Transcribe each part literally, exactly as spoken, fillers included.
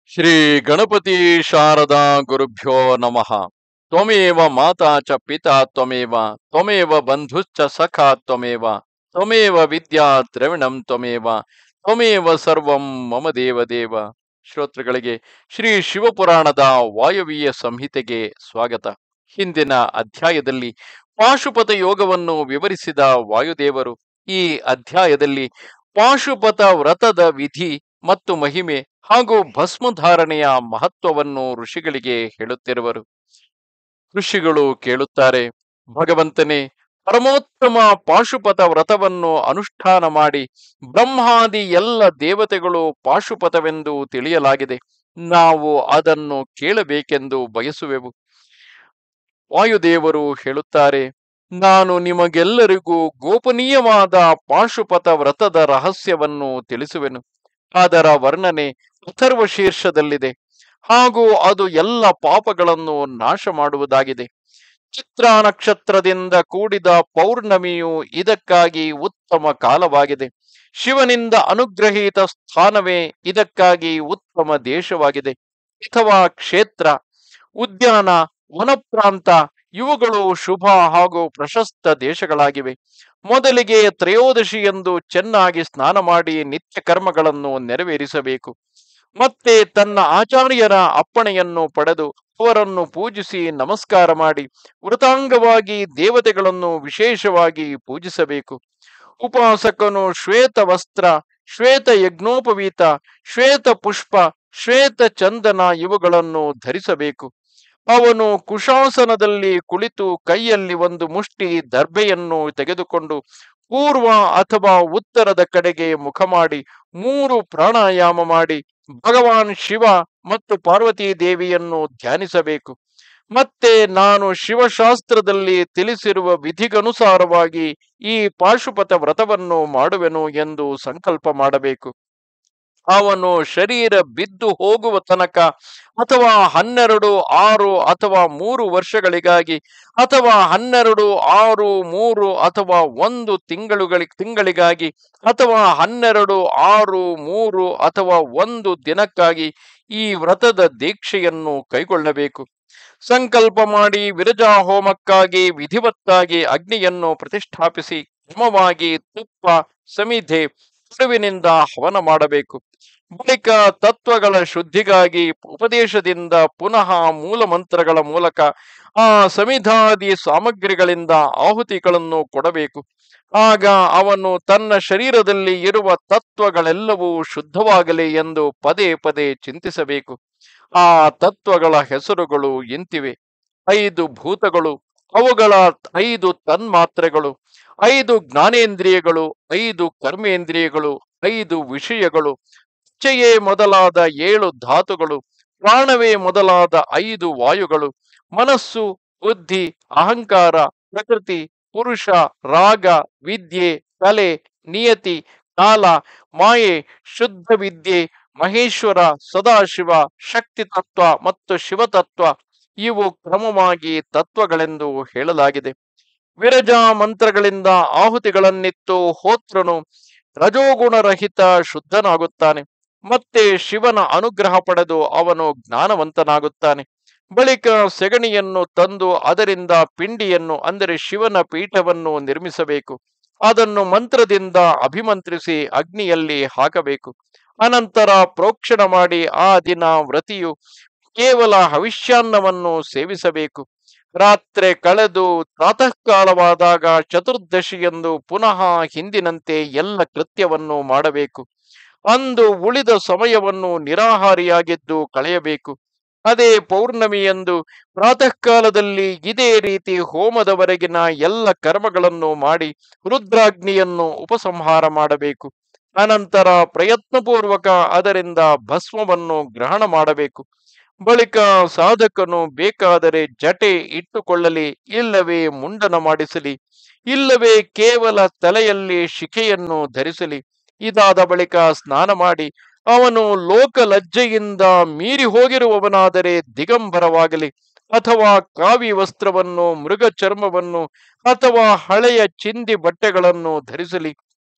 ಶ್ರೀ ಗಣಪತಿ ಶಾರದಾ ಗುರುಭ್ಯೋ ನಮಃ. ತ್ವಮೇವ ಮಾತಾ ಚ ಪಿತಾ ತ್ವಮೇವ ತ್ವಮೇವ ಬಂಧುಶ್ಚ ಸಖಾ ತ್ವಮೇವ ತ್ವಮೇವ ವಿದ್ಯಾ ದ್ರವಿಣಂ ತ್ವಮೇವ ತ್ವಮೇವ ಸರ್ವಂ ಮಮ ದೇವ ದೇವ. ಶ್ರೋತೃಗಳಿಗೆ ಶ್ರೀ ಶಿವಪುರಾಣದ ವಾಯವ್ಯ ಸಂಹಿತೆಗೆ ಸ್ವಾಗತ. ಹಿಂದಿನ ಅಧ್ಯಾಯದಲ್ಲಿ ಪಾಶುಪತ ಯೋಗವನ್ನು ವಿವರಿಸಿದ ವಾಯುದೇವರು ಈ ಅಧ್ಯಾಯದಲ್ಲಿ ಪಾಶುಪತ ವ್ರತದ ವಿಧಿ ಮತ್ತು ಮಹಿಮೆ ಹಾಗೂ ಭಸ್ಮಧಾರಣೆಯ ಮಹತ್ವವನ್ನು ಋಷಿಗಳಿಗೆ ಹೇಳುತ್ತಿರುವರು. ಋಷಿಗಳು ಕೇಳುತ್ತಾರೆ, ಭಗವಂತನೇ, ಪರಮೋತ್ತಮ ಪಾಶುಪತ ವ್ರತವನ್ನು ಅನುಷ್ಠಾನ ಮಾಡಿ ಬ್ರಹ್ಮಾದಿ ಎಲ್ಲ ದೇವತೆಗಳು ಪಾಶುಪತವೆಂದು ತಿಳಿಯಲಾಗಿದೆ. ನಾವು ಅದನ್ನು ಕೇಳಬೇಕೆಂದು ಬಯಸುವೆವು. ವಾಯುದೇವರು ಹೇಳುತ್ತಾರೆ, ನಾನು ನಿಮಗೆಲ್ಲರಿಗೂ ಗೋಪನೀಯವಾದ ಪಾಶುಪತ ವ್ರತದ ರಹಸ್ಯವನ್ನು ತಿಳಿಸುವೆನು. ಅದರ ವರ್ಣನೆ ಅಥರ್ವ ಶೀರ್ಷದಲ್ಲಿದೆ ಹಾಗೂ ಅದು ಎಲ್ಲ ಪಾಪಗಳನ್ನು ನಾಶ ಮಾಡುವುದಾಗಿದೆ. ಚಿತ್ರ ನಕ್ಷತ್ರದಿಂದ ಕೂಡಿದ ಪೌರ್ಣಮಿಯು ಇದಕ್ಕಾಗಿ ಉತ್ತಮ ಕಾಲವಾಗಿದೆ. ಶಿವನಿಂದ ಅನುಗ್ರಹೀತ ಸ್ಥಾನವೇ ಇದಕ್ಕಾಗಿ ಉತ್ತಮ ದೇಶವಾಗಿದೆ. ಅಥವಾ ಕ್ಷೇತ್ರ, ಉದ್ಯಾನ, ವನಪ್ರಾಂತ ಇವುಗಳು ಶುಭ ಹಾಗೂ ಪ್ರಶಸ್ತ ದೇಶಗಳಾಗಿವೆ. ಮೊದಲಿಗೆ ತ್ರಯೋದಶಿ ಎಂದು ಚೆನ್ನಾಗಿ ಸ್ನಾನ ಮಾಡಿ ನಿತ್ಯ ಕರ್ಮಗಳನ್ನು ನೆರವೇರಿಸಬೇಕು. ಮತ್ತೆ ತನ್ನ ಆಚಾರ್ಯರ ಅಪ್ಪಣೆಯನ್ನು ಪಡೆದು ಅವರನ್ನು ಪೂಜಿಸಿ ನಮಸ್ಕಾರ ಮಾಡಿ ವೃತಾಂಗವಾಗಿ ದೇವತೆಗಳನ್ನು ವಿಶೇಷವಾಗಿ ಪೂಜಿಸಬೇಕು. ಉಪಾಸಕನು ಶ್ವೇತ ವಸ್ತ್ರ, ಶ್ವೇತ ಯಜ್ಞೋಪವೀತ, ಶ್ವೇತ ಪುಷ್ಪ, ಶ್ವೇತ ಚಂದನ ಇವುಗಳನ್ನು ಧರಿಸಬೇಕು. ಅವನು ಕುಶಾಸನದಲ್ಲಿ ಕುಳಿತು ಕೈಯಲ್ಲಿ ಒಂದು ಮುಷ್ಟಿ ದರ್ಬೆಯನ್ನು ತೆಗೆದುಕೊಂಡು ಪೂರ್ವ ಅಥವಾ ಉತ್ತರದ ಕಡೆಗೆ ಮುಖ ಮಾಡಿ ಮೂರು ಪ್ರಾಣಾಯಾಮ ಮಾಡಿ ಭಗವಾನ್ ಶಿವ ಮತ್ತು ಪಾರ್ವತೀ ದೇವಿಯನ್ನು ಧ್ಯಾನಿಸಬೇಕು. ಮತ್ತೆ ನಾನು ಶಿವಶಾಸ್ತ್ರದಲ್ಲಿ ತಿಳಿಸಿರುವ ವಿಧಿಗನುಸಾರವಾಗಿ ಈ ಪಾಶುಪತ ವ್ರತವನ್ನು ಮಾಡುವೆನು ಎಂದು ಸಂಕಲ್ಪ ಮಾಡಬೇಕು. ಅವನು ಶರೀರ ಬಿದ್ದು ಹೋಗುವ ತನಕ ಅಥವಾ ಹನ್ನೆರಡು ಆರು ಅಥವಾ ಮೂರು ವರ್ಷಗಳಿಗಾಗಿ ಅಥವಾ ಹನ್ನೆರಡು ಆರು ಮೂರು ಅಥವಾ ಒಂದು ತಿಂಗಳುಗಳಿ ತಿಂಗಳಿಗಾಗಿ ಅಥವಾ ಹನ್ನೆರಡು ಆರು ಮೂರು ಅಥವಾ ಒಂದು ದಿನಕ್ಕಾಗಿ ಈ ವ್ರತದ ದೀಕ್ಷೆಯನ್ನು ಕೈಗೊಳ್ಳಬೇಕು. ಸಂಕಲ್ಪ ಮಾಡಿ ವಿರಜಾ ಹೋಮಕ್ಕಾಗಿ ವಿಧಿವತ್ತಾಗಿ ಅಗ್ನಿಯನ್ನು ಪ್ರತಿಷ್ಠಾಪಿಸಿ ಕ್ರಮವಾಗಿ ತುಪ್ಪ, ಸಮಿಧೆ, ಕರುವಿನಿಂದ ಹವನ ಮಾಡಬೇಕು. ಬಳಿಕ ತತ್ವಗಳ ಶುದ್ಧಿಗಾಗಿ ಉಪದೇಶದಿಂದ ಪುನಃ ಮೂಲ ಮಂತ್ರಗಳ ಮೂಲಕ ಆ ಸಮಿಧಾದಿ ಸಾಮಗ್ರಿಗಳಿಂದ ಆಹುತಿಗಳನ್ನು ಕೊಡಬೇಕು. ಆಗ ಅವನು ತನ್ನ ಶರೀರದಲ್ಲಿ ಇರುವ ತತ್ವಗಳೆಲ್ಲವೂ ಶುದ್ಧವಾಗಲಿ ಎಂದು ಪದೇ ಪದೇ ಚಿಂತಿಸಬೇಕು. ಆ ತತ್ವಗಳ ಹೆಸರುಗಳು ಇಂತಿವೆ: ಐದು ಭೂತಗಳು, ಅವುಗಳ ಐದು ತನ್ಮಾತ್ರೆಗಳು, ಐದು ಜ್ಞಾನೇಂದ್ರಿಯಗಳು, ಐದು ಕರ್ಮೇಂದ್ರಿಯಗಳು, ಐದು ವಿಷಯಗಳು, ಇಚ್ಛೆಯೇ ಮೊದಲಾದ ಏಳು ಧಾತುಗಳು, ಪ್ರಾಣವೇ ಮೊದಲಾದ ಐದು ವಾಯುಗಳು, ಮನಸ್ಸು, ಬುದ್ಧಿ, ಅಹಂಕಾರ, ಪ್ರಕೃತಿ, ಪುರುಷ, ರಾಗ, ವಿದ್ಯೆ, ಕಲೆ, ನಿಯತಿ, ಕಾಲ, ಮಾಯೆ, ಶುದ್ಧ ವಿದ್ಯೆ, ಮಹೇಶ್ವರ, ಸದಾಶಿವ, ಶಕ್ತಿ ತತ್ವ ಮತ್ತು ಶಿವತತ್ವ ಇವು ಕ್ರಮವಾಗಿ ತತ್ವಗಳೆಂದು ಹೇಳಲಾಗಿದೆ. ವಿರಜಾ ಮಂತ್ರಗಳಿಂದ ಆಹುತಿಗಳನ್ನಿತ್ತು ಹೋತ್ರನು ರಜೋಗುಣರಹಿತ ಶುದ್ಧನಾಗುತ್ತಾನೆ. ಮತ್ತೆ ಶಿವನ ಅನುಗ್ರಹ ಪಡೆದು ಅವನು ಜ್ಞಾನವಂತನಾಗುತ್ತಾನೆ. ಬಳಿಕ ಸೆಗಣಿಯನ್ನು ತಂದು ಅದರಿಂದ ಪಿಂಡಿಯನ್ನು ಅಂದರೆ ಶಿವನ ಪೀಠವನ್ನು ನಿರ್ಮಿಸಬೇಕು. ಅದನ್ನು ಮಂತ್ರದಿಂದ ಅಭಿಮಂತ್ರಿಸಿ ಅಗ್ನಿಯಲ್ಲಿ ಹಾಕಬೇಕು. ಅನಂತರ ಪ್ರೋಕ್ಷಣ ಮಾಡಿ ಆ ದಿನ ವ್ರತಿಯು ಕೇವಲ ಹವಿಷ್ಯಾನ್ನವನ್ನು ಸೇವಿಸಬೇಕು. ರಾತ್ರಿ ಕಳೆದು ಪ್ರಾತಃ ಕಾಲವಾದಾಗ ಚತುರ್ದಶಿಯಂದು ಪುನಃ ಹಿಂದಿನಂತೆ ಎಲ್ಲ ಕೃತ್ಯವನ್ನು ಮಾಡಬೇಕು. ಅಂದು ಉಳಿದ ಸಮಯವನ್ನು ನಿರಾಹಾರಿಯಾಗಿದ್ದು ಕಳೆಯಬೇಕು. ಅದೇ ಪೌರ್ಣಮಿಯಂದು ಪ್ರಾತಃ ಕಾಲದಲ್ಲಿ ಇದೇ ರೀತಿ ಹೋಮದವರೆಗಿನ ಎಲ್ಲ ಕರ್ಮಗಳನ್ನು ಮಾಡಿ ರುದ್ರಾಗ್ನಿಯನ್ನು ಉಪಸಂಹಾರ ಮಾಡಬೇಕು. ಅನಂತರ ಪ್ರಯತ್ನಪೂರ್ವಕ ಅದರಿಂದ ಭಸ್ಮವನ್ನು ಗ್ರಹಣ ಮಾಡಬೇಕು. ಬಳಿಕ ಸಾಧಕನು ಬೇಕಾದರೆ ಜಟೆ ಇಟ್ಟುಕೊಳ್ಳಲಿ, ಇಲ್ಲವೇ ಮುಂಡನ ಮಾಡಿಸಲಿ, ಇಲ್ಲವೇ ಕೇವಲ ತಲೆಯಲ್ಲಿ ಶಿಖೆಯನ್ನು ಧರಿಸಲಿ. ಇದಾದ ಬಳಿಕ ಸ್ನಾನ ಮಾಡಿ ಅವನು ಲೋಕಲಜ್ಜೆಯಿಂದ ಮೀರಿ ಹೋಗಿರುವವನಾದರೆ ದಿಗಂಬರವಾಗಲಿ ಅಥವಾ ಕಾವಿ ವಸ್ತ್ರವನ್ನು, ಮೃಗ ಚರ್ಮವನ್ನು ಅಥವಾ ಹಳೆಯ ಚಿಂದಿ ಬಟ್ಟೆಗಳನ್ನು ಧರಿಸಲಿ.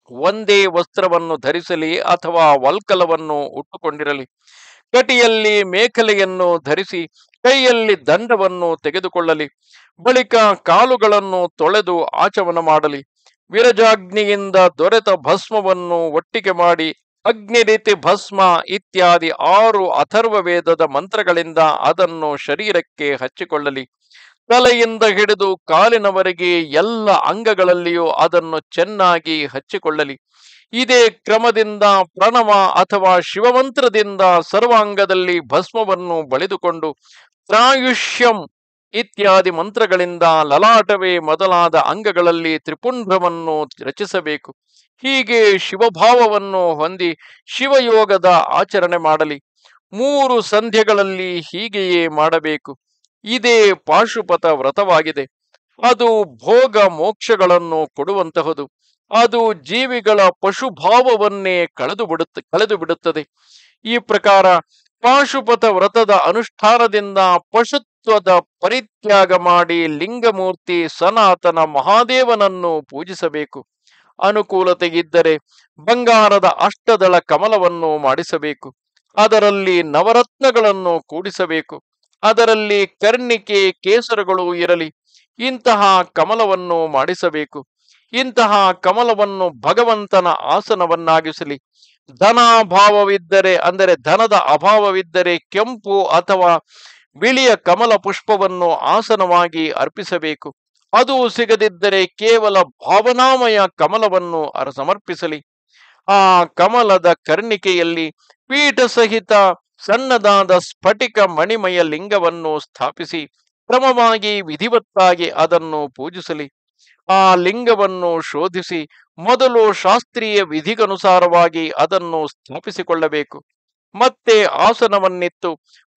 ಒಂದೇ ವಸ್ತ್ರವನ್ನು ಧರಿಸಲಿ ಅಥವಾ ವಲ್ಕಲವನ್ನು ಉಟ್ಟುಕೊಂಡಿರಲಿ. ಕಟಿಯಲ್ಲಿ ಮೇಖಲೆಯನ್ನು ಧರಿಸಿ ಕೈಯಲ್ಲಿ ದಂಡವನ್ನು ತೆಗೆದುಕೊಳ್ಳಲಿ. ಬಳಿಕ ಕಾಲುಗಳನ್ನು ತೊಳೆದು ಆಚಮನ ಮಾಡಲಿ. ವಿರಜಾಗ್ನಿಯಿಂದ ದೊರೆತ ಭಸ್ಮವನ್ನು ಒಟ್ಟಿಗೆ ಮಾಡಿ ಅಗ್ನಿರೀತಿ ಭಸ್ಮ ಇತ್ಯಾದಿ ಆರು ಅಥರ್ವ ವೇದದ ಮಂತ್ರಗಳಿಂದ ಅದನ್ನು ಶರೀರಕ್ಕೆ ಹಚ್ಚಿಕೊಳ್ಳಲಿ. ತಲೆಯಿಂದ ಹಿಡಿದು ಕಾಲಿನವರೆಗೆ ಎಲ್ಲ ಅಂಗಗಳಲ್ಲಿಯೂ ಅದನ್ನು ಚೆನ್ನಾಗಿ ಹಚ್ಚಿಕೊಳ್ಳಲಿ. ಇದೇ ಕ್ರಮದಿಂದ ಪ್ರಣವ ಅಥವಾ ಶಿವಮಂತ್ರದಿಂದ ಸರ್ವಾಂಗದಲ್ಲಿ ಭಸ್ಮವನ್ನು ಬಳಿದುಕೊಂಡು ತ್ರಾಯುಷ್ಯಂ ಇತ್ಯಾದಿ ಮಂತ್ರಗಳಿಂದ ಲಲಾಟವೇ ಮೊದಲಾದ ಅಂಗಗಳಲ್ಲಿ ತ್ರಿಪುಂಡ್ರವನ್ನು ರಚಿಸಬೇಕು. ಹೀಗೆ ಶಿವಭಾವವನ್ನು ಹೊಂದಿ ಶಿವಯೋಗದ ಆಚರಣೆ ಮಾಡಲಿ. ಮೂರು ಸಂಧ್ಯೆಗಳಲ್ಲಿ ಹೀಗೆಯೇ ಮಾಡಬೇಕು. ಇದೇ ಪಾಶುಪತ ವ್ರತವಾಗಿದೆ. ಅದು ಭೋಗ ಮೋಕ್ಷಗಳನ್ನು ಕೊಡುವಂತಹದು. ಅದು ಜೀವಿಗಳ ಪಶುಭಾವವನ್ನೇ ಕಳೆದು ಬಿಡುತ್ತ ಕಳೆದು ಬಿಡುತ್ತದೆ. ಈ ಪ್ರಕಾರ ಪಾಶುಪತ ವ್ರತದ ಅನುಷ್ಠಾನದಿಂದ ಪಶುತ್ವದ ಪರಿತ್ಯಾಗ ಮಾಡಿ ಲಿಂಗಮೂರ್ತಿ ಸನಾತನ ಮಹಾದೇವನನ್ನು ಪೂಜಿಸಬೇಕು. ಅನುಕೂಲತೆ ಇದ್ದರೆ ಬಂಗಾರದ ಅಷ್ಟದಳ ಕಮಲವನ್ನು ಮಾಡಿಸಬೇಕು. ಅದರಲ್ಲಿ ನವರತ್ನಗಳನ್ನು ಕೂಡಿಸಬೇಕು. ಅದರಲ್ಲಿ ಕರ್ಣಿಕೆ ಕೇಸರಗಳು ಇರಲಿ. ಇಂತಹ ಕಮಲವನ್ನು ಮಾಡಿಸಬೇಕು. ಇಂತಹ ಕಮಲವನ್ನು ಭಗವಂತನ ಆಸನವನ್ನಾಗಿಸಲಿ. ಧನಾಭಾವವಿದ್ದರೆ, ಅಂದರೆ ಧನದ ಅಭಾವವಿದ್ದರೆ ಕೆಂಪು ಅಥವಾ ಬಿಳಿಯ ಕಮಲ ಪುಷ್ಪವನ್ನು ಆಸನವಾಗಿ ಅರ್ಪಿಸಬೇಕು. ಅದು ಸಿಗದಿದ್ದರೆ ಕೇವಲ ಭಾವನಾಮಯ ಕಮಲವನ್ನು ಸಮರ್ಪಿಸಲಿ. ಆ ಕಮಲದ ಕರ್ಣಿಕೆಯಲ್ಲಿ ಪೀಠ ಸಹಿತ ಸಣ್ಣದಾದ ಸ್ಫಟಿಕ ಮಣಿಮಯ ಲಿಂಗವನ್ನು ಸ್ಥಾಪಿಸಿ ಕ್ರಮವಾಗಿ ವಿಧಿವತ್ತಾಗಿ ಅದನ್ನು ಪೂಜಿಸಲಿ. ಆ ಲಿಂಗವನ್ನು ಶೋಧಿಸಿ ಮೊದಲು ಶಾಸ್ತ್ರೀಯ ವಿಧಿಗನುಸಾರವಾಗಿ ಅದನ್ನು ಸ್ಥಾಪಿಸಿಕೊಳ್ಳಬೇಕು. ಮತ್ತೆ ಆಸನವನ್ನಿತ್ತು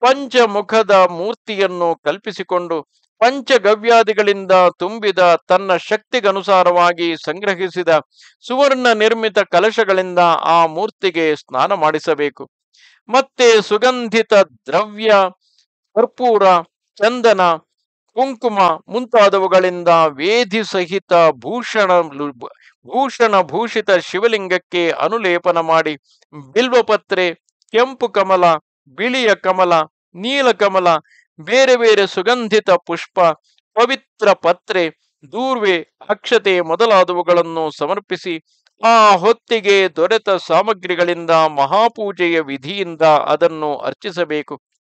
ಪಂಚಮುಖದ ಮೂರ್ತಿಯನ್ನು ಕಲ್ಪಿಸಿಕೊಂಡು ಪಂಚಗವ್ಯಾದಿಗಳಿಂದ ತುಂಬಿದ ತನ್ನ ಶಕ್ತಿಗನುಸಾರವಾಗಿ ಸಂಗ್ರಹಿಸಿದ ಸುವರ್ಣ ನಿರ್ಮಿತ ಕಲಶಗಳಿಂದ ಆ ಮೂರ್ತಿಗೆ ಸ್ನಾನ ಮಾಡಿಸಬೇಕು. ಮತ್ತೆ ಸುಗಂಧಿತ ದ್ರವ್ಯ, ಕರ್ಪೂರ, ಚಂದನ, ಕುಂಕುಮ ಮುಂತಾದವುಗಳಿಂದ ವೇದಿ ಸಹಿತ ಭೂಷಣ ಭೂಷಣ ಭೂಷಿತ ಶಿವಲಿಂಗಕ್ಕೆ ಅನುಲೇಪನ ಮಾಡಿ ಬಿಲ್ವಪತ್ರೆ, ಕೆಂಪು ಕಮಲ, ಬಿಳಿಯ ಕಮಲ, ನೀಲಕಮಲ, ಬೇರೆ ಬೇರೆ ಸುಗಂಧಿತ ಪುಷ್ಪ, ಪವಿತ್ರ ಪತ್ರೆ, ದೂರ್ವೆ, ಅಕ್ಷತೆ ಮೊದಲಾದವುಗಳನ್ನು ಸಮರ್ಪಿಸಿ ಆ ಹೊತ್ತಿಗೆ ದೊರೆತ ಸಾಮಗ್ರಿಗಳಿಂದ ಮಹಾಪೂಜೆಯ ವಿಧಿಯಿಂದ ಅದನ್ನು ಅರ್ಚಿಸಬೇಕು.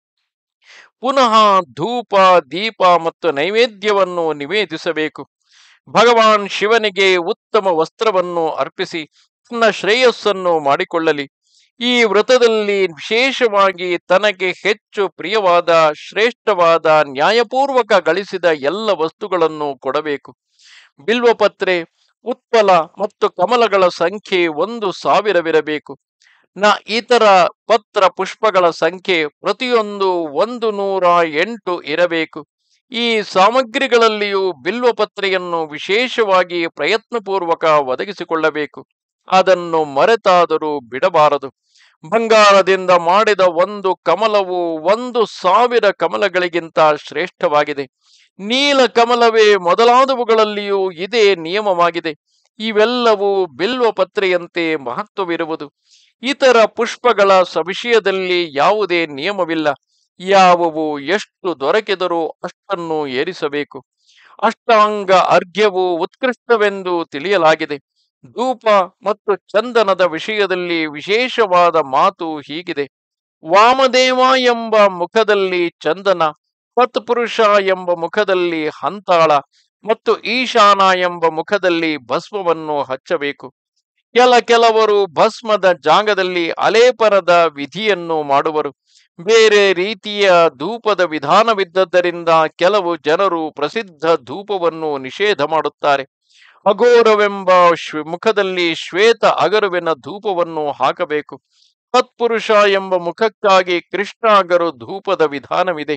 ಪುನಃ ಧೂಪ, ದೀಪ ಮತ್ತು ನೈವೇದ್ಯವನ್ನು ನಿವೇದಿಸಬೇಕು. ಭಗವಾನ್ ಶಿವನಿಗೆ ಉತ್ತಮ ವಸ್ತ್ರವನ್ನು ಅರ್ಪಿಸಿ ತನ್ನ ಶ್ರೇಯಸ್ಸನ್ನು ಮಾಡಿಕೊಳ್ಳಲಿ. ಈ ವ್ರತದಲ್ಲಿ ವಿಶೇಷವಾಗಿ ತನಗೆ ಹೆಚ್ಚು ಪ್ರಿಯವಾದ, ಶ್ರೇಷ್ಠವಾದ, ನ್ಯಾಯಪೂರ್ವಕ ಗಳಿಸಿದ ಎಲ್ಲ ವಸ್ತುಗಳನ್ನು ಕೊಡಬೇಕು. ಬಿಲ್ವಪತ್ರೆ, ಉತ್ಪಲ ಮತ್ತು ಕಮಲಗಳ ಸಂಖ್ಯೆ ಒಂದು ಸಾವಿರವಿರಬೇಕು. ನ ಇತರ ಪತ್ರ ಪುಷ್ಪಗಳ ಸಂಖ್ಯೆ ಪ್ರತಿಯೊಂದು ಒಂದು ನೂರ ಎಂಟು ಇರಬೇಕು. ಈ ಸಾಮಗ್ರಿಗಳಲ್ಲಿಯೂ ಬಿಲ್ವಪತ್ರೆಯನ್ನು ವಿಶೇಷವಾಗಿ ಪ್ರಯತ್ನಪೂರ್ವಕ ಒದಗಿಸಿಕೊಳ್ಳಬೇಕು. ಅದನ್ನು ಮರೆತಾದರೂ ಬಿಡಬಾರದು. ಬಂಗಾರದಿಂದ ಮಾಡಿದ ಒಂದು ಕಮಲವು ಒಂದು ಸಾವಿರ ಕಮಲಗಳಿಗಿಂತ ಶ್ರೇಷ್ಠವಾಗಿದೆ. ನೀಲ ಕಮಲವೇ ಮೊದಲಾದವುಗಳಲ್ಲಿಯೂ ಇದೇ ನಿಯಮವಾಗಿದೆ. ಇವೆಲ್ಲವೂ ಬಿಲ್ವಪತ್ರೆಯಂತೆ ಮಹತ್ವವಿರುವುದು. ಇತರ ಪುಷ್ಪಗಳ ಸವಿಷಯದಲ್ಲಿ ಯಾವುದೇ ನಿಯಮವಿಲ್ಲ. ಯಾವುವು ಎಷ್ಟು ದೊರಕಿದರೂ ಅಷ್ಟನ್ನು ಏರಿಸಬೇಕು. ಅಷ್ಟಾಂಗ ಅರ್ಘ್ಯವು ಉತ್ಕೃಷ್ಟವೆಂದು ತಿಳಿಯಲಾಗಿದೆ. ಧೂಪ ಮತ್ತು ಚಂದನದ ವಿಷಯದಲ್ಲಿ ವಿಶೇಷವಾದ ಮಾತು ಹೀಗಿದೆ: ವಾಮದೇವ ಎಂಬ ಮುಖದಲ್ಲಿ ಚಂದನ, ತತ್ಪುರುಷ ಎಂಬ ಮುಖದಲ್ಲಿ ಹಂತಾಳ ಮತ್ತು ಈಶಾನ ಎಂಬ ಮುಖದಲ್ಲಿ ಭಸ್ಮವನ್ನು ಹಚ್ಚಬೇಕು. ಕೆಲ ಕೆಲವರು ಭಸ್ಮದ ಜಾಗದಲ್ಲಿ ಅಲೇಪನದ ವಿಧಿಯನ್ನು ಮಾಡುವರು. ಬೇರೆ ರೀತಿಯ ಧೂಪದ ವಿಧಾನವಿದ್ದದ್ದರಿಂದ ಕೆಲವು ಜನರು ಪ್ರಸಿದ್ಧ ಧೂಪವನ್ನು ನಿಷೇಧ ಮಾಡುತ್ತಾರೆ. ಅಘೋರವೆಂಬ ಮುಖದಲ್ಲಿ ಶ್ವೇತ ಅಗರುವಿನ ಧೂಪವನ್ನು ಹಾಕಬೇಕು. ತತ್ಪುರುಷ ಎಂಬ ಮುಖಕ್ಕಾಗಿ ಕೃಷ್ಣಾಗರು ಧೂಪದ ವಿಧಾನವಿದೆ.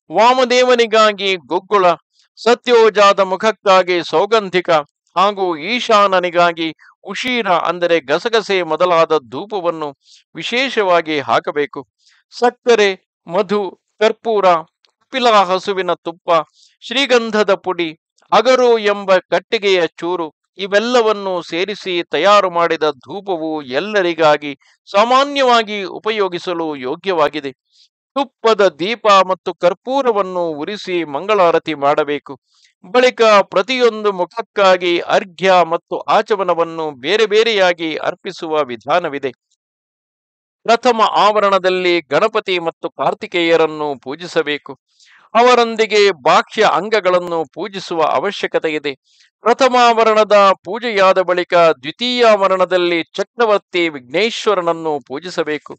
ವಾಮದೇವನಿಗಾಗಿ ಗುಗ್ಗುಳ, ಸತ್ಯೋಜಾದ ಮುಖಕ್ಕಾಗಿ ಸೌಗಂಧಿಕ ಹಾಗೂ ಈಶಾನನಿಗಾಗಿ ಉಶೀರ ಅಂದರೆ ಗಸಗಸೆ ಮೊದಲಾದ ಧೂಪವನ್ನು ವಿಶೇಷವಾಗಿ ಹಾಕಬೇಕು. ಸಕ್ಕರೆ, ಮಧು, ಕರ್ಪೂರ, ಕಪಿಲ ಹಸುವಿನ ತುಪ್ಪ, ಶ್ರೀಗಂಧದ ಪುಡಿ, ಅಗರು ಎಂಬ ಕಟ್ಟಿಗೆಯ ಚೂರು ಇವೆಲ್ಲವನ್ನು ಸೇರಿಸಿ ತಯಾರು ಮಾಡಿದ ಧೂಪವು ಎಲ್ಲರಿಗಾಗಿ ಸಾಮಾನ್ಯವಾಗಿ ಉಪಯೋಗಿಸಲು ಯೋಗ್ಯವಾಗಿದೆ. ತುಪ್ಪದ ದೀಪ ಮತ್ತು ಕರ್ಪೂರವನ್ನು ಉರಿಸಿ ಮಂಗಳಾರತಿ ಮಾಡಬೇಕು. ಬಳಿಕ ಪ್ರತಿಯೊಂದು ಮುಖಕ್ಕಾಗಿ ಅರ್ಘ್ಯ ಮತ್ತು ಆಚಮನವನ್ನು ಬೇರೆ ಬೇರೆಯಾಗಿ ಅರ್ಪಿಸುವ ವಿಧಾನವಿದೆ. ಪ್ರಥಮ ಆವರಣದಲ್ಲಿ ಗಣಪತಿ ಮತ್ತು ಕಾರ್ತಿಕೇಯರನ್ನು ಪೂಜಿಸಬೇಕು. ಅವರೊಂದಿಗೆ ಬಾಹ್ಯ ಅಂಗಗಳನ್ನು ಪೂಜಿಸುವ ಅವಶ್ಯಕತೆ ಇದೆ. ಪ್ರಥಮಾವರಣದ ಪೂಜೆಯಾದ ಬಳಿಕ ದ್ವಿತೀಯಾವರಣದಲ್ಲಿ ಚಕ್ರವರ್ತಿ ವಿಘ್ನೇಶ್ವರನನ್ನು ಪೂಜಿಸಬೇಕು.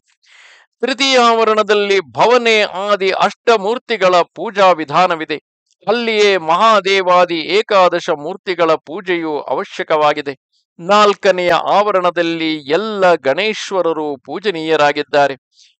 ತೃತೀಯಾವರಣದಲ್ಲಿ ಭವನೆ ಆದಿ ಅಷ್ಟಮೂರ್ತಿಗಳ ಪೂಜಾ ವಿಧಾನವಿದೆ. ಅಲ್ಲಿಯೇ ಮಹಾದೇವಾದಿ ಏಕಾದಶ ಮೂರ್ತಿಗಳ ಪೂಜೆಯು ಅವಶ್ಯಕವಾಗಿದೆ. ನಾಲ್ಕನೆಯ ಆವರಣದಲ್ಲಿ ಎಲ್ಲ ಗಣೇಶ್ವರರು ಪೂಜನೀಯರಾಗಿದ್ದಾರೆ.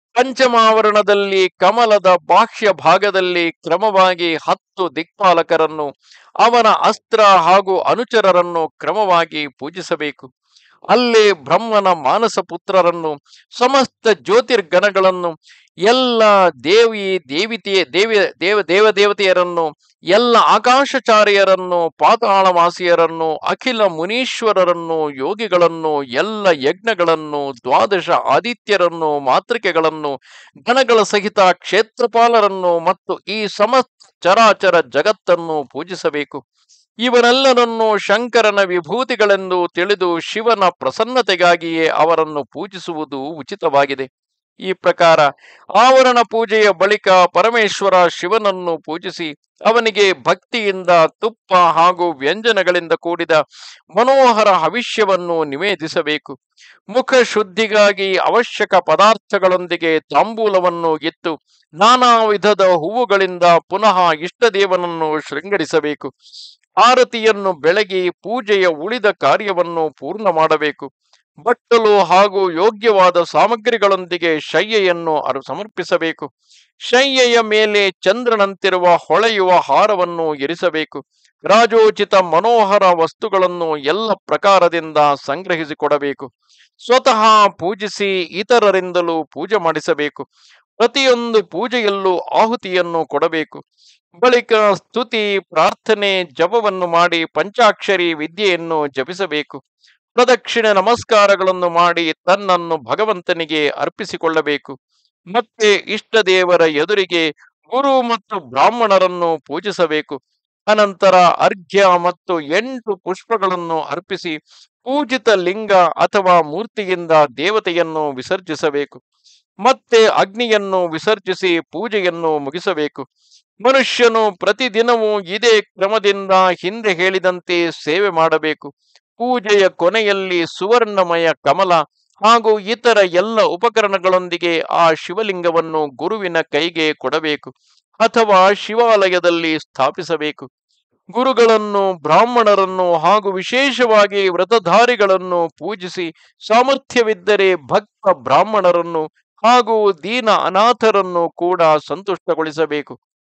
ಪಂಚಮಾವರಣದಲ್ಲಿ ಕಮಲದ ಬಾಹ್ಯ ಭಾಗದಲ್ಲಿ ಕ್ರಮವಾಗಿ ಹತ್ತು ದಿಕ್ಪಾಲಕರನ್ನು, ಅವನ ಅಸ್ತ್ರ ಹಾಗೂ ಅನುಚರರನ್ನು ಕ್ರಮವಾಗಿ ಪೂಜಿಸಬೇಕು. ಅಲ್ಲೇ ಬ್ರಹ್ಮನ ಮಾನಸ ಪುತ್ರರನ್ನು, ಸಮಸ್ತ ಜ್ಯೋತಿರ್ಗಣಗಳನ್ನು, ಎಲ್ಲ ದೇವಿ ದೇವಿತೆಯ ದೇವಿ ದೇವ ದೇವದೇವತೆಯರನ್ನು, ಎಲ್ಲ ಆಕಾಶಚಾರ್ಯರನ್ನು, ಪಾತಾಳವಾಸಿಯರನ್ನು, ಅಖಿಲ ಮುನೀಶ್ವರರನ್ನು, ಯೋಗಿಗಳನ್ನು, ಎಲ್ಲ ಯಜ್ಞಗಳನ್ನು, ದ್ವಾದಶ ಆದಿತ್ಯರನ್ನು, ಮಾತೃಕೆಗಳನ್ನು, ಗಣಗಳ ಸಹಿತ ಕ್ಷೇತ್ರಪಾಲರನ್ನು ಮತ್ತು ಈ ಸಮಸ್ತ ಚರಾಚರ ಜಗತ್ತನ್ನು ಪೂಜಿಸಬೇಕು. ಇವರೆಲ್ಲರನ್ನು ಶಂಕರನ ವಿಭೂತಿಗಳೆಂದು ತಿಳಿದು ಶಿವನ ಪ್ರಸನ್ನತೆಗಾಗಿಯೇ ಅವರನ್ನು ಪೂಜಿಸುವುದು ಉಚಿತವಾಗಿದೆ. ಈ ಪ್ರಕಾರ ಆವರಣ ಪೂಜೆಯ ಬಳಿಕ ಪರಮೇಶ್ವರ ಶಿವನನ್ನು ಪೂಜಿಸಿ ಅವನಿಗೆ ಭಕ್ತಿಯಿಂದ ತುಪ್ಪ ಹಾಗೂ ವ್ಯಂಜನಗಳಿಂದ ಕೂಡಿದ ಮನೋಹರ ಹವಿಷ್ಯವನ್ನು ನಿವೇದಿಸಬೇಕು. ಮುಖ ಶುದ್ಧಿಗಾಗಿ ಅವಶ್ಯಕ ಪದಾರ್ಥಗಳೊಂದಿಗೆ ತಾಂಬೂಲವನ್ನು ಇತ್ತು ನಾನಾ ವಿಧದ ಹೂವುಗಳಿಂದ ಪುನಃ ಇಷ್ಟದೇವನನ್ನು ಶೃಂಗರಿಸಬೇಕು. ಆರತಿಯನ್ನು ಬೆಳಗಿ ಪೂಜೆಯ ಉಳಿದ ಕಾರ್ಯವನ್ನು ಪೂರ್ಣ ಮಾಡಬೇಕು. ಬಟ್ಟಲು ಹಾಗೂ ಯೋಗ್ಯವಾದ ಸಾಮಗ್ರಿಗಳೊಂದಿಗೆ ಶಯ್ಯೆಯನ್ನು ಅರು ಸಮರ್ಪಿಸಬೇಕು. ಶಯ್ಯೆಯ ಮೇಲೆ ಚಂದ್ರನಂತಿರುವ ಹೊಳೆಯುವ ಹಾರವನ್ನು ಇರಿಸಬೇಕು. ರಾಜೋಚಿತ ಮನೋಹರ ವಸ್ತುಗಳನ್ನು ಎಲ್ಲ ಪ್ರಕಾರದಿಂದ ಸಂಗ್ರಹಿಸಿಕೊಡಬೇಕು. ಸ್ವತಃ ಪೂಜಿಸಿ ಇತರರಿಂದಲೂ ಪೂಜೆ ಮಾಡಿಸಬೇಕು. ಪ್ರತಿಯೊಂದು ಪೂಜೆಯಲ್ಲೂ ಆಹುತಿಯನ್ನು ಕೊಡಬೇಕು. ಬಳಿಕ ಸ್ತುತಿ, ಪ್ರಾರ್ಥನೆ, ಜಪವನ್ನು ಮಾಡಿ ಪಂಚಾಕ್ಷರಿ ವಿದ್ಯೆಯನ್ನು ಜಪಿಸಬೇಕು. ಪ್ರದಕ್ಷಿಣೆ ನಮಸ್ಕಾರಗಳನ್ನು ಮಾಡಿ ತನ್ನನ್ನು ಭಗವಂತನಿಗೆ ಅರ್ಪಿಸಿಕೊಳ್ಳಬೇಕು. ಮತ್ತೆ ಇಷ್ಟ ದೇವರ ಎದುರಿಗೆ ಗುರು ಮತ್ತು ಬ್ರಾಹ್ಮಣರನ್ನು ಪೂಜಿಸಬೇಕು. ಅನಂತರ ಅರ್ಘ್ಯ ಮತ್ತು ಎಂಟು ಪುಷ್ಪಗಳನ್ನು ಅರ್ಪಿಸಿ ಪೂಜಿತ ಲಿಂಗ ಅಥವಾ ಮೂರ್ತಿಯಿಂದ ದೇವತೆಯನ್ನು ವಿಸರ್ಜಿಸಬೇಕು. ಮತ್ತೆ ಅಗ್ನಿಯನ್ನು ವಿಸರ್ಜಿಸಿ ಪೂಜೆಯನ್ನು ಮುಗಿಸಬೇಕು. ಮನುಷ್ಯನು ಪ್ರತಿದಿನವೂ ಇದೇ ಕ್ರಮದಿಂದ ಹಿಂದೆ ಹೇಳಿದಂತೆ ಸೇವೆ ಮಾಡಬೇಕು. ಪೂಜೆಯ ಕೊನೆಯಲ್ಲಿ ಸುವರ್ಣಮಯ ಕಮಲ ಹಾಗೂ ಇತರ ಎಲ್ಲ ಉಪಕರಣಗಳೊಂದಿಗೆ ಆ ಶಿವಲಿಂಗವನ್ನು ಗುರುವಿನ ಕೈಗೆ ಕೊಡಬೇಕು ಅಥವಾ ಶಿವಾಲಯದಲ್ಲಿ ಸ್ಥಾಪಿಸಬೇಕು. ಗುರುಗಳನ್ನು, ಬ್ರಾಹ್ಮಣರನ್ನು ಹಾಗೂ ವಿಶೇಷವಾಗಿ ವ್ರತಧಾರಿಗಳನ್ನು ಪೂಜಿಸಿ ಸಾಮರ್ಥ್ಯವಿದ್ದರೆ ಭಕ್ತ ಬ್ರಾಹ್ಮಣರನ್ನು ಹಾಗೂ ದೀನ ಅನಾಥರನ್ನು ಕೂಡ ಸಂತುಷ್ಟಗೊಳಿಸಬೇಕು.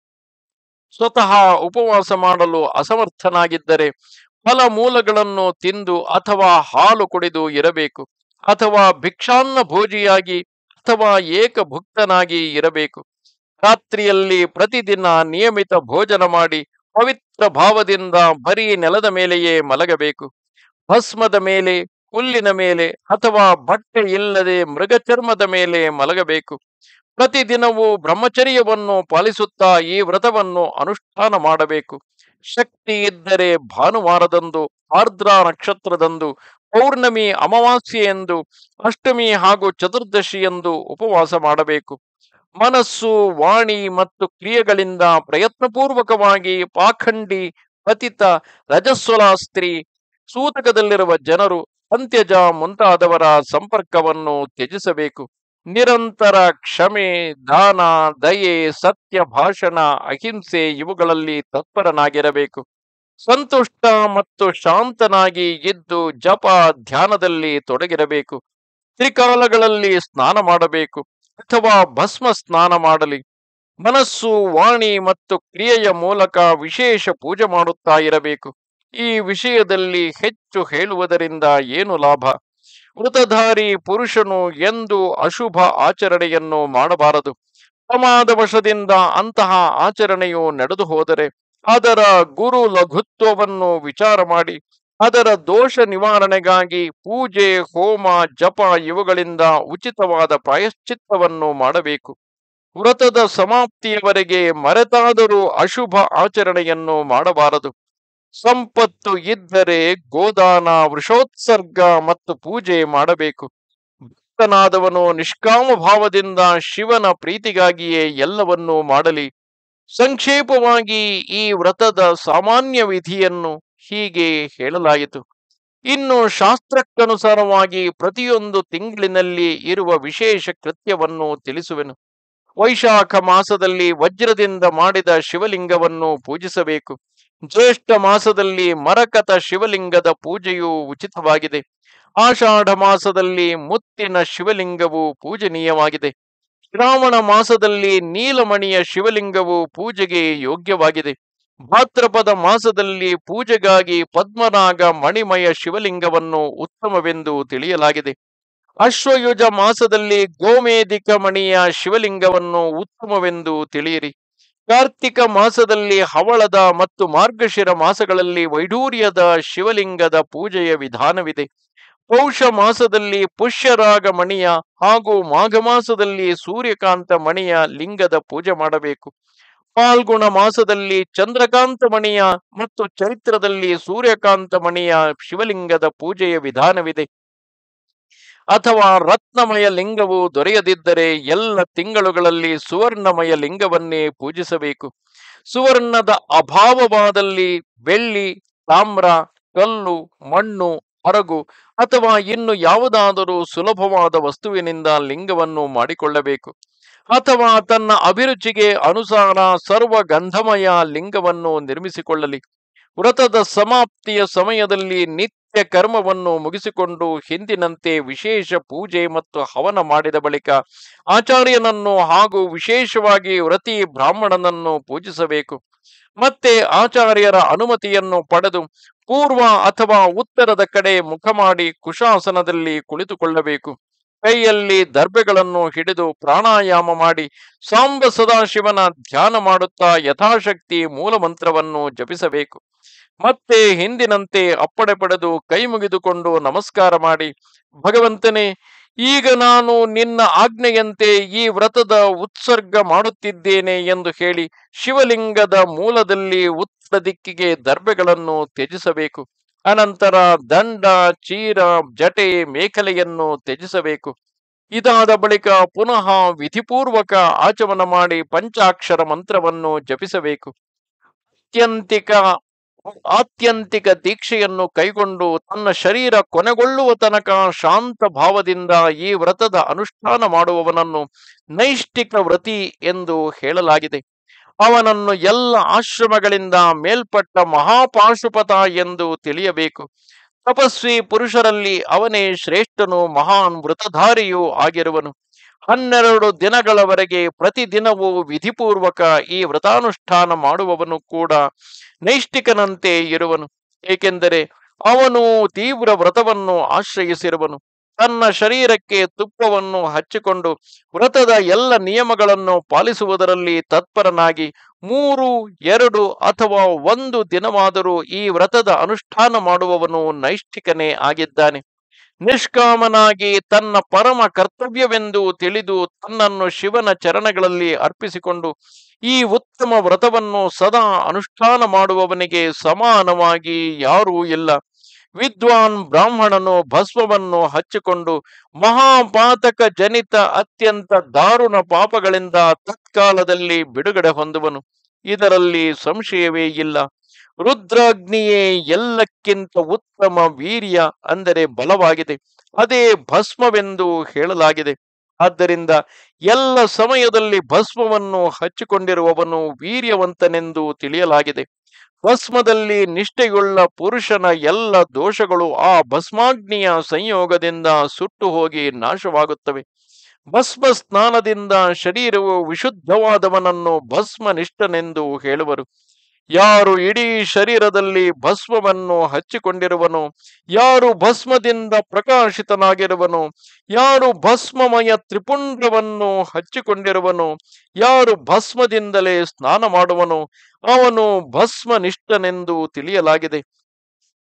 ಸ್ವತಃ ಉಪವಾಸ ಮಾಡಲು ಅಸಮರ್ಥನಾಗಿದ್ದರೆ ಫಲಮೂಲಗಳನ್ನು ತಿಂದು ಅಥವಾ ಹಾಲು ಕುಡಿದು ಇರಬೇಕು, ಅಥವಾ ಭಿಕ್ಷಾನ್ನ ಭೋಜಿಯಾಗಿ ಅಥವಾ ಏಕಭುಕ್ತನಾಗಿ ಇರಬೇಕು. ರಾತ್ರಿಯಲ್ಲಿ ಪ್ರತಿದಿನ ನಿಯಮಿತ ಭೋಜನ ಮಾಡಿ ಪವಿತ್ರ ಭಾವದಿಂದ ಬರೀ ನೆಲದ ಮೇಲೆಯೇ ಮಲಗಬೇಕು. ಭಸ್ಮದ ಮೇಲೆ, ಹುಲ್ಲಿನ ಮೇಲೆ ಅಥವಾ ಬಟ್ಟೆ ಇಲ್ಲದೆ ಮೃಗಚರ್ಮದ ಮೇಲೆ ಮಲಗಬೇಕು. ಪ್ರತಿದಿನವೂ ಬ್ರಹ್ಮಚರ್ಯವನ್ನು ಪಾಲಿಸುತ್ತಾ ಈ ವ್ರತವನ್ನು ಅನುಷ್ಠಾನ ಮಾಡಬೇಕು. ಶಕ್ತಿ ಇದ್ದರೆ ಭಾನುವಾರದಂದು, ಆರ್ದ್ರ ನಕ್ಷತ್ರದಂದು, ಪೌರ್ಣಮಿ ಅಮಾವಾಸ್ಯೆಯೆಂದು, ಅಷ್ಟಮಿ ಹಾಗೂ ಚತುರ್ದಶಿಯಂದು ಉಪವಾಸ ಮಾಡಬೇಕು. ಮನಸ್ಸು, ವಾಣಿ ಮತ್ತು ಕ್ರಿಯೆಗಳಿಂದ ಪ್ರಯತ್ನಪೂರ್ವಕವಾಗಿ ಪಾಖಂಡಿ, ಪತಿತ, ರಜಸ್ವಲ ಸ್ತ್ರೀ, ಸೂತಕದಲ್ಲಿರುವ ಜನರು, ಅಂತ್ಯಜ ಮುಂತಾದವರ ಸಂಪರ್ಕವನ್ನು ತ್ಯಜಿಸಬೇಕು. ನಿರಂತರ ಕ್ಷಮೆ, ದಾನ, ದಯೆ, ಸತ್ಯ ಭಾಷಣ, ಅಹಿಂಸೆ ಇವುಗಳಲ್ಲಿ ತತ್ಪರನಾಗಿರಬೇಕು. ಸಂತುಷ್ಟ ಮತ್ತು ಶಾಂತನಾಗಿ ಇದ್ದು ಜಪ, ಧ್ಯಾನದಲ್ಲಿ ತೊಡಗಿರಬೇಕು. ತ್ರಿಕಾಲಗಳಲ್ಲಿ ಸ್ನಾನ ಮಾಡಬೇಕು ಅಥವಾ ಭಸ್ಮ ಸ್ನಾನ ಮಾಡಲಿ. ಮನಸ್ಸು, ವಾಣಿ ಮತ್ತು ಕ್ರಿಯೆಯ ಮೂಲಕ ವಿಶೇಷ ಪೂಜೆ ಮಾಡುತ್ತಾ ಇರಬೇಕು. ಈ ವಿಷಯದಲ್ಲಿ ಹೆಚ್ಚು ಹೇಳುವುದರಿಂದ ಏನು ಲಾಭ? ವೃತಧಾರಿ ಪುರುಷನು ಎಂದು ಅಶುಭ ಆಚರಣೆಯನ್ನು ಮಾಡಬಾರದು. ಪ್ರಮಾದವಶದಿಂದ ಅಂತಹ ಆಚರಣೆಯು ನಡೆದು ಹೋದರೆ ಅದರ ಗುರು ಲಘುತ್ವವನ್ನು ವಿಚಾರ ಮಾಡಿ ಅದರ ದೋಷ ನಿವಾರಣೆಗಾಗಿ ಪೂಜೆ, ಹೋಮ, ಜಪ ಇವುಗಳಿಂದ ಉಚಿತವಾದ ಪ್ರಾಯಶ್ಚಿತ್ತವನ್ನು ಮಾಡಬೇಕು. ವ್ರತದ ಸಮಾಪ್ತಿಯವರೆಗೆ ಮರೆತಾದರೂ ಅಶುಭ ಆಚರಣೆಯನ್ನು ಮಾಡಬಾರದು. ಸಂಪತ್ತು ಇದ್ದರೆ ಗೋದಾನ, ವೃಷೋತ್ಸರ್ಗ ಮತ್ತು ಪೂಜೆ ಮಾಡಬೇಕು. ಭಕ್ತನಾದವನು ನಿಷ್ಕಾಮ ಭಾವದಿಂದ ಶಿವನ ಪ್ರೀತಿಗಾಗಿಯೇ ಎಲ್ಲವನ್ನೂ ಮಾಡಲಿ. ಸಂಕ್ಷೇಪವಾಗಿ ಈ ವ್ರತದ ಸಾಮಾನ್ಯ ವಿಧಿಯನ್ನು ಹೀಗೆ ಹೇಳಲಾಯಿತು. ಇನ್ನು ಶಾಸ್ತ್ರಕ್ಕನುಸಾರವಾಗಿ ಪ್ರತಿಯೊಂದು ತಿಂಗಳಿನಲ್ಲಿ ಇರುವ ವಿಶೇಷ ಕೃತ್ಯವನ್ನು ತಿಳಿಸುವೆನು. ವೈಶಾಖ ಮಾಸದಲ್ಲಿ ವಜ್ರದಿಂದ ಮಾಡಿದ ಶಿವಲಿಂಗವನ್ನು ಪೂಜಿಸಬೇಕು. ಜ್ಯೇಷ್ಠ ಮಾಸದಲ್ಲಿ ಮರಕತ ಶಿವಲಿಂಗದ ಪೂಜೆಯು ಉಚಿತವಾಗಿದೆ. ಆಷಾಢ ಮಾಸದಲ್ಲಿ ಮುತ್ತಿನ ಶಿವಲಿಂಗವು ಪೂಜನೀಯವಾಗಿದೆ. ಶ್ರಾವಣ ಮಾಸದಲ್ಲಿ ನೀಲಮಣಿಯ ಶಿವಲಿಂಗವು ಪೂಜೆಗೆ ಯೋಗ್ಯವಾಗಿದೆ. ಭಾದ್ರಪದ ಮಾಸದಲ್ಲಿ ಪೂಜೆಗಾಗಿ ಪದ್ಮನಾಗ ಮಣಿಮಯ ಶಿವಲಿಂಗವನ್ನು ಉತ್ತಮವೆಂದು ತಿಳಿಯಲಾಗಿದೆ. ಅಶ್ವಯುಜ ಮಾಸದಲ್ಲಿ ಗೋಮೇಧಿಕ ಮಣಿಯ ಶಿವಲಿಂಗವನ್ನು ಉತ್ತಮವೆಂದು ತಿಳಿಯಿರಿ. ಕಾರ್ತಿಕ ಮಾಸದಲ್ಲಿ ಹವಳದ ಮತ್ತು ಮಾರ್ಗಶಿರ ಮಾಸಗಳಲ್ಲಿ ವೈಢೂರ್ಯದ ಶಿವಲಿಂಗದ ಪೂಜೆಯ ವಿಧಾನವಿದೆ. ಪೌಷ ಮಾಸದಲ್ಲಿ ಪುಷ್ಯರಾಗ ಮಣಿಯ ಹಾಗೂ ಮಾಘ ಮಾಸದಲ್ಲಿ ಸೂರ್ಯಕಾಂತ ಮಣಿಯ ಲಿಂಗದ ಪೂಜೆ ಮಾಡಬೇಕು. ಫಾಲ್ಗುಣ ಮಾಸದಲ್ಲಿ ಚಂದ್ರಕಾಂತ ಮಣಿಯ ಮತ್ತು ಚೈತ್ರದಲ್ಲಿ ಸೂರ್ಯಕಾಂತ ಮಣಿಯ ಶಿವಲಿಂಗದ ಪೂಜೆಯ ವಿಧಾನವಿದೆ. ಅಥವಾ ರತ್ನಮಯ ಲಿಂಗವು ದೊರೆಯದಿದ್ದರೆ ಎಲ್ಲ ತಿಂಗಳುಗಳಲ್ಲಿ ಸುವರ್ಣಮಯ ಲಿಂಗವನ್ನೇ ಪೂಜಿಸಬೇಕು. ಸುವರ್ಣದ ಅಭಾವವಾದಲ್ಲಿ ಬೆಳ್ಳಿ, ತಾಮ್ರ, ಕಲ್ಲು, ಮಣ್ಣು, ಹರಗು ಅಥವಾ ಇನ್ನು ಯಾವುದಾದರೂ ಸುಲಭವಾದ ವಸ್ತುವಿನಿಂದ ಲಿಂಗವನ್ನು ಮಾಡಿಕೊಳ್ಳಬೇಕು. ಅಥವಾ ತನ್ನ ಅಭಿರುಚಿಗೆ ಅನುಸಾರ ಸರ್ವ ಗಂಧಮಯ ಲಿಂಗವನ್ನು ನಿರ್ಮಿಸಿಕೊಳ್ಳಲಿ. ವ್ರತದ ಸಮಾಪ್ತಿಯ ಸಮಯದಲ್ಲಿ ನಿತ್ಯ ಕರ್ಮವನ್ನು ಮುಗಿಸಿಕೊಂಡು ಹಿಂದಿನಂತೆ ವಿಶೇಷ ಪೂಜೆ ಮತ್ತು ಹವನ ಮಾಡಿದ ಬಳಿಕ ಆಚಾರ್ಯನನ್ನು ಹಾಗೂ ವಿಶೇಷವಾಗಿ ವ್ರತಿ ಬ್ರಾಹ್ಮಣನನ್ನು ಪೂಜಿಸಬೇಕು. ಮತ್ತೆ ಆಚಾರ್ಯರ ಅನುಮತಿಯನ್ನು ಪಡೆದು ಪೂರ್ವ ಅಥವಾ ಉತ್ತರದ ಕಡೆ ಮುಖ ಮಾಡಿ ಕುಶಾಸನದಲ್ಲಿ ಕುಳಿತುಕೊಳ್ಳಬೇಕು. ಕೈಯಲ್ಲಿ ದರ್ಬೆಗಳನ್ನು ಹಿಡಿದು ಪ್ರಾಣಾಯಾಮ ಮಾಡಿ ಸಾಂಬ ಸದಾಶಿವನ ಧ್ಯಾನ ಮಾಡುತ್ತಾ ಯಥಾಶಕ್ತಿ ಮೂಲ ಮಂತ್ರವನ್ನು ಜಪಿಸಬೇಕು. ಮತ್ತೆ ಹಿಂದಿನಂತೆ ಅಪ್ಪಣೆ ಪಡೆದು ಕೈ ಮುಗಿದುಕೊಂಡು ನಮಸ್ಕಾರ ಮಾಡಿ, ಭಗವಂತನೇ, ಈಗ ನಾನು ನಿನ್ನ ಆಜ್ಞೆಯಂತೆ ಈ ವ್ರತದ ಉತ್ಸರ್ಗ ಮಾಡುತ್ತಿದ್ದೇನೆ ಎಂದು ಹೇಳಿ ಶಿವಲಿಂಗದ ಮೂಲದಲ್ಲಿ ಉತ್ತರ ದಿಕ್ಕಿಗೆ ದರ್ಬೆಗಳನ್ನು ತ್ಯಜಿಸಬೇಕು. ಅನಂತರ ದಂಡ, ಚೀರ, ಜಟೆ, ಮೇಖಲೆಯನ್ನು ತ್ಯಜಿಸಬೇಕು. ಇದಾದ ಬಳಿಕ ಪುನಃ ವಿಧಿಪೂರ್ವಕ ಆಚಮನ ಮಾಡಿ ಪಂಚಾಕ್ಷರ ಮಂತ್ರವನ್ನು ಜಪಿಸಬೇಕು. ಆತ್ಯಂತಿಕ ಆತ್ಯಂತಿಕ ದೀಕ್ಷೆಯನ್ನು ಕೈಗೊಂಡು ತನ್ನ ಶರೀರ ಕೊನೆಗೊಳ್ಳುವ ತನಕ ಶಾಂತ ಭಾವದಿಂದ ಈ ವ್ರತದ ಅನುಷ್ಠಾನ ಮಾಡುವವನನ್ನು ನೈಷ್ಠಿಕ ವ್ರತಿ ಎಂದು ಹೇಳಲಾಗಿದೆ. ಅವನನ್ನು ಎಲ್ಲ ಆಶ್ರಮಗಳಿಂದ ಮೇಲ್ಪಟ್ಟ ಮಹಾಪಾಶುಪತ ಎಂದು ತಿಳಿಯಬೇಕು. ತಪಸ್ವಿ ಪುರುಷರಲ್ಲಿ ಅವನೇ ಶ್ರೇಷ್ಠನು, ಮಹಾನ್ ವೃತಧಾರಿಯೂ ಆಗಿರುವನು. ಹನ್ನೆರಡು ದಿನಗಳವರೆಗೆ ಪ್ರತಿದಿನವೂ ವಿಧಿಪೂರ್ವಕ ಈ ವ್ರತಾನುಷ್ಠಾನ ಮಾಡುವವನು ಕೂಡ ನೈಷ್ಠಿಕನಂತೆ ಇರುವನು. ಏಕೆಂದರೆ ಅವನು ತೀವ್ರ ವ್ರತವನ್ನು ಆಶ್ರಯಿಸಿರುವನು. ತನ್ನ ಶರೀರಕ್ಕೆ ತುಪ್ಪವನ್ನು ಹಚ್ಚಿಕೊಂಡು ವ್ರತದ ಎಲ್ಲ ನಿಯಮಗಳನ್ನು ಪಾಲಿಸುವುದರಲ್ಲಿ ತತ್ಪರನಾಗಿ ಮೂರು, ಎರಡು ಅಥವಾ ಒಂದು ದಿನವಾದರೂ ಈ ವ್ರತದ ಅನುಷ್ಠಾನ ಮಾಡುವವನು ನೈಷ್ಠಿಕನೇ ಆಗಿದ್ದಾನೆ. ನಿಷ್ಕಾಮನಾಗಿ ತನ್ನ ಪರಮ ಕರ್ತವ್ಯವೆಂದು ತಿಳಿದು ತನ್ನನ್ನು ಶಿವನ ಚರಣಗಳಲ್ಲಿ ಅರ್ಪಿಸಿಕೊಂಡು ಈ ಉತ್ತಮ ವ್ರತವನ್ನು ಸದಾ ಅನುಷ್ಠಾನ ಮಾಡುವವನಿಗೆ ಸಮಾನವಾಗಿ ಯಾರೂ ಇಲ್ಲ. ವಿದ್ವಾನ್ ಬ್ರಾಹ್ಮಣನು ಭಸ್ಮವನ್ನು ಹಚ್ಚಿಕೊಂಡು ಮಹಾಪಾತಕ ಜನಿತ ಅತ್ಯಂತ ದಾರುಣ ಪಾಪಗಳಿಂದ ತತ್ಕಾಲದಲ್ಲಿ ಬಿಡುಗಡೆ ಹೊಂದುವನು. ಇದರಲ್ಲಿ ಸಂಶಯವೇ ಇಲ್ಲ. ರುದ್ರಾಗ್ನಿಯೇ ಎಲ್ಲಕ್ಕಿಂತ ಉತ್ತಮ ವೀರ್ಯ ಅಂದರೆ ಬಲವಾಗಿದೆ. ಅದೇ ಭಸ್ಮವೆಂದು ಹೇಳಲಾಗಿದೆ. ಆದ್ದರಿಂದ ಎಲ್ಲ ಸಮಯದಲ್ಲಿ ಭಸ್ಮವನ್ನು ಹಚ್ಚಿಕೊಂಡಿರುವವನು ವೀರ್ಯವಂತನೆಂದು ತಿಳಿಯಲಾಗಿದೆ. ಭಸ್ಮದಲ್ಲಿ ನಿಷ್ಠೆಯುಳ್ಳ ಪುರುಷನ ಎಲ್ಲ ದೋಷಗಳು ಆ ಭಸ್ಮಾಗ್ನಿಯ ಸಂಯೋಗದಿಂದ ಸುಟ್ಟು ಹೋಗಿ ನಾಶವಾಗುತ್ತವೆ. ಭಸ್ಮ ಸ್ನಾನದಿಂದ ಶರೀರವು ವಿಶುದ್ಧವಾದವನನ್ನು ಭಸ್ಮನಿಷ್ಠನೆಂದು ಹೇಳುವರು. ಯಾರು ಇಡೀ ಶರೀರದಲ್ಲಿ ಭಸ್ಮವನ್ನು ಹಚ್ಚಿಕೊಂಡಿರುವನೋ, ಯಾರು ಭಸ್ಮದಿಂದ ಪ್ರಕಾಶಿತನಾಗಿರುವನೋ, ಯಾರು ಭಸ್ಮಮಯ ತ್ರಿಪುಂಡ್ರವನ್ನು ಹಚ್ಚಿಕೊಂಡಿರುವನೋ, ಯಾರು ಭಸ್ಮದಿಂದಲೇ ಸ್ನಾನ ಮಾಡುವನೋ ಅವನು ಭಸ್ಮನಿಷ್ಠನೆಂದು ತಿಳಿಯಲಾಗಿದೆ.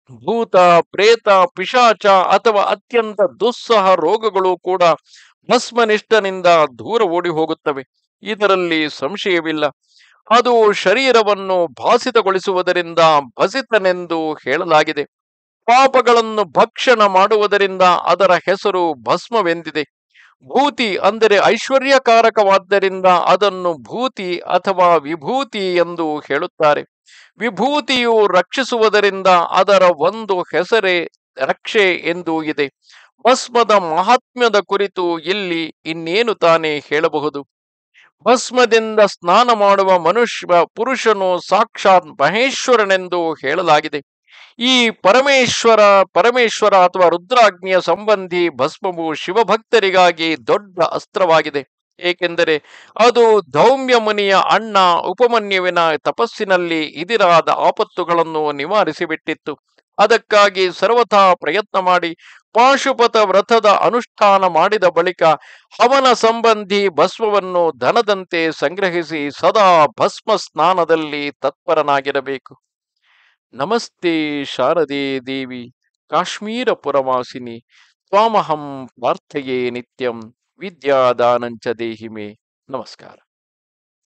ಭೂತ, ಪ್ರೇತ, ಪಿಶಾಚ ಅಥವಾ ಅತ್ಯಂತ ದುಸ್ಸಹ ರೋಗಗಳು ಕೂಡ ಭಸ್ಮನಿಷ್ಠನಿಂದ ದೂರ ಓಡಿ ಹೋಗುತ್ತವೆ. ಇದರಲ್ಲಿ ಸಂಶಯವಿಲ್ಲ. ಅದು ಶರೀರವನ್ನು ಭಾಸಿತಗೊಳಿಸುವುದರಿಂದ ಭಸಿತನೆಂದು ಹೇಳಲಾಗಿದೆ. ಪಾಪಗಳನ್ನು ಭಕ್ಷಣ ಮಾಡುವುದರಿಂದ ಅದರ ಹೆಸರು ಭಸ್ಮವೆಂದಿದೆ. ಭೂತಿ ಅಂದರೆ ಐಶ್ವರ್ಯಕಾರಕವಾದ್ದರಿಂದ ಅದನ್ನು ಭೂತಿ ಅಥವಾ ವಿಭೂತಿ ಎಂದು ಹೇಳುತ್ತಾರೆ. ವಿಭೂತಿಯು ರಕ್ಷಿಸುವುದರಿಂದ ಅದರ ಒಂದು ಹೆಸರೇ ರಕ್ಷೆ ಎಂದು ಇದೆ. ಭಸ್ಮದ ಮಹಾತ್ಮ್ಯದ ಕುರಿತು ಇಲ್ಲಿ ಇನ್ನೇನು ತಾನೇ ಹೇಳಬಹುದು. ಭಸ್ಮದಿಂದ ಸ್ನಾನ ಮಾಡುವ ಮನುಷ್ಯ ಪುರುಷನು ಸಾಕ್ಷಾತ್ ಮಹೇಶ್ವರನೆಂದು ಹೇಳಲಾಗಿದೆ. ಈ ಪರಮೇಶ್ವರ ಪರಮೇಶ್ವರ ಅಥವಾ ರುದ್ರಾಗ್ನಿಯ ಸಂಬಂಧಿ ಭಸ್ಮವು ಶಿವಭಕ್ತರಿಗಾಗಿ ದೊಡ್ಡ ಅಸ್ತ್ರವಾಗಿದೆ. ಏಕೆಂದರೆ ಅದು ಧೌಮ್ಯ ಮುನಿಯ ಅಣ್ಣ ಉಪಮನ್ಯುವಿನ ತಪಸ್ಸಿನಲ್ಲಿ ಇದಿರಾದ ಆಪತ್ತುಗಳನ್ನು ನಿವಾರಿಸಿಬಿಟ್ಟಿತ್ತು. ಅದಕ್ಕಾಗಿ ಸರ್ವಥಾ ಪ್ರಯತ್ನ ಮಾಡಿ ಪಾಶುಪತ ವ್ರತದ ಅನುಷ್ಠಾನ ಮಾಡಿದ ಬಳಿಕ ಹವನ ಸಂಬಂಧಿ ಭಸ್ಮವನ್ನು ಧನದಂತೆ ಸಂಗ್ರಹಿಸಿ ಸದಾ ಭಸ್ಮ ಸ್ನಾನದಲ್ಲಿ ತತ್ಪರನಾಗಿರಬೇಕು. ನಮಸ್ತೆ ಶಾರದೆ ದೇವಿ ಕಾಶ್ಮೀರ ಪುರವಾಸಿನಿ ತ್ವಾಮಹಂ ಪ್ರಾರ್ಥಯೇ ನಿತ್ಯಂ ವಿದ್ಯಾದಾನಂಚ ದೇಹಿಮೆ. ನಮಸ್ಕಾರ.